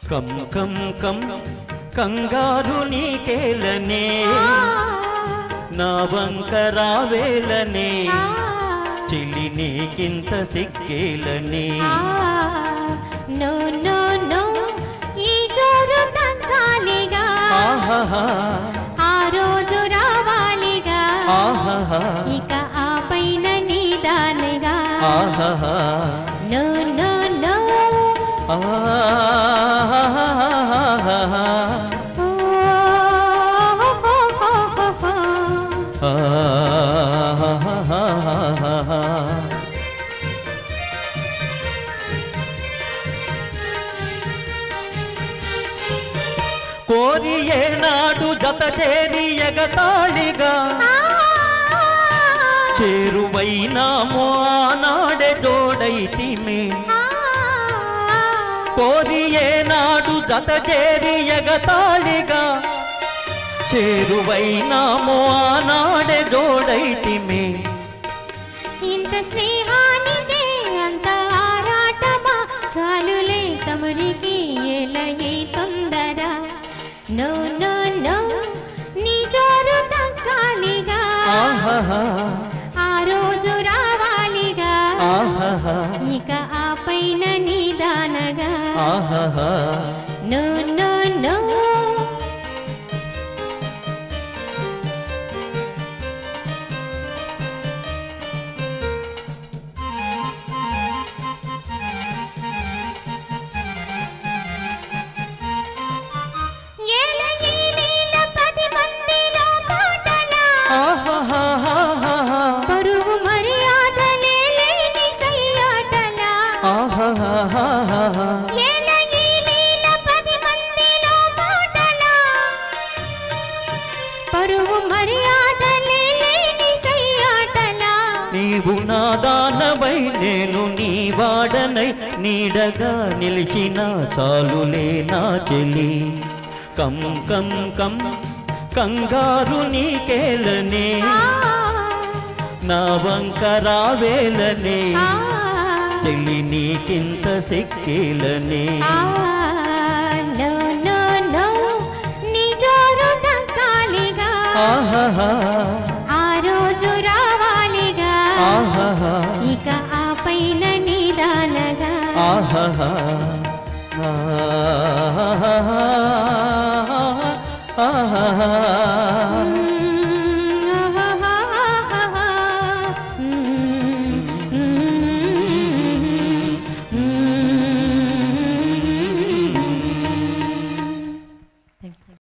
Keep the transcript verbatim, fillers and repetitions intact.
కం కం కం కంగారు నీకేలనే నా వంక రావేలనే చెలి నీకింత సిక్కేలనే నో నో నో ఈ జోరు తగ్గాలిగా ఆహాహా ఆ రోజు రావాలిగా ఆహాహా ఇక ఆ పైన నీదానిగా ఆహాహా నో నో నో ఆహాహా కోరి ఏనాడు జత చేరి ఎగతాళిగా చేరువైనామో ఆనాడే జోడైతిమే కోరి ఏనాడు జత చేరి ఎగతాళిగా చేరువైనామో ఆనాడే జోడైతిమే ఇంత స్నేహానిదే అంత ఆరాటమా చాలులే తమరికి ఎలయే తొందర నో నో నో నీ జోరు తగ్గాలిగా ఆహాహా ఆ రోజు రావాలిగా ఆహాహా ఇక ఆ పైన నీదానగా ఆహాహా నో నో నో పరువు మర్యాదలే లేని సయ్యాటలా పరువు మర్యాదలే లేని సయ్యాటలా నీవు నా దానవై నేను నీ వాడనై నీడగా నిలిచిన చాలులే నా చెలి కం కం కం కంగారు నీకేలనే నా వంక రావేలనే చెల్లి నీకింత సిక్కేలనే నో నో నో నీ జోరు తగ్గాలిగా ఆహాహా ఆ రోజు రావాలిగా ఆహాహా ఇక ఆ పైన నీదానగా ఆహాహా ఆహాహా ఆహాహా